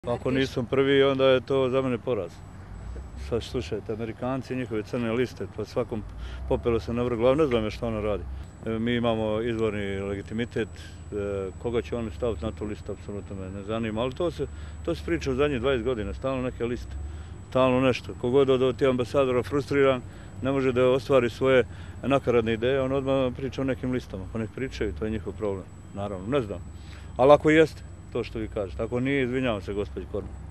Ako nisam prvi, onda je to za mene poraz. Sad slušajte, Amerikanci i njihove crne liste, po svakom popelu se na vrh glave, ne znam što ona radi. Mi imamo izvorni legitimitet, koga će oni staviti na tu listu, apsolutno me ne zanima, ali to se priča u zadnjih 20 godina, stalno neke liste, stalno nešto. Kogod od tih ambasadora frustriran, ne može da ostvari svoje nakaradne ideje, on odmah priča o nekim listama, pa nek pričaju, to je njihov problem, naravno, ne znam. Ali ako jeste, to što vi kažete, ako nije, izvinjavam se gospođi Korman.